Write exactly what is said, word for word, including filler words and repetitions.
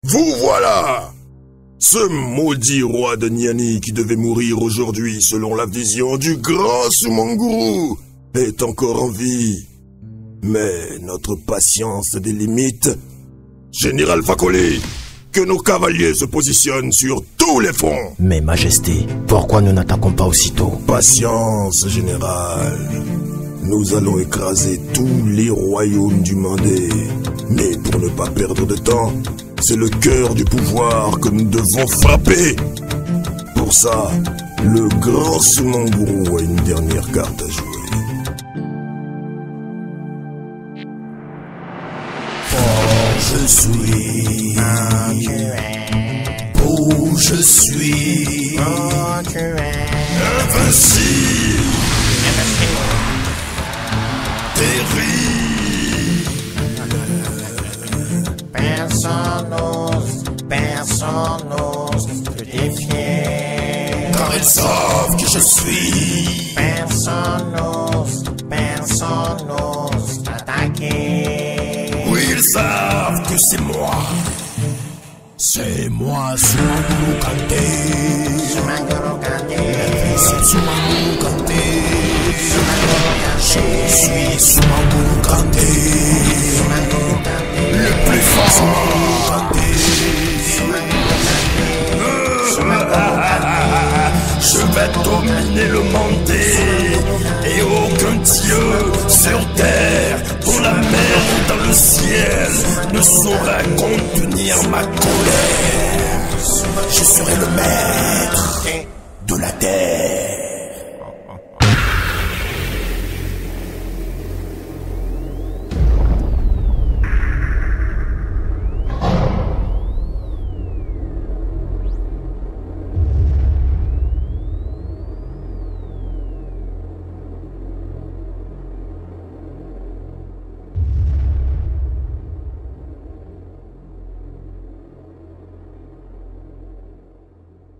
Vous voilà! Ce maudit roi de Niani qui devait mourir aujourd'hui selon la vision du grand Sumanguru est encore en vie. Mais notre patience a des limites. Général Fakoli, que nos cavaliers se positionnent sur tous les fronts. Mais Majesté, pourquoi nous n'attaquons pas aussitôt? Patience, général. Nous allons écraser tous les royaumes du Mandé. Mais pour ne pas perdre de temps, c'est le cœur du pouvoir que nous devons frapper. Pour ça, le grand Sumanguru a une dernière carte à jouer. Je suis beau, je suis invincible, terrible. Personne n'ose, personne n'ose te défier. Car ils savent que je suis. Personne n'ose, personne n'ose t'attaquer. Oui, ils savent que c'est moi. C'est moi, Sumanguru Kanté. Sumanguru Kanté. C'est Sumanguru Kanté. Je suis Sumanguru Kanté. Sumanguru Kanté. Le plus fort. Sumanguru Kanté. Sumanguru Kanté. Je vais dominer le Mandé. Et aucun dieu sur terre, dans la mer ou dans le ciel, ne saura contenir ma colère. Je serai le maître de la terre.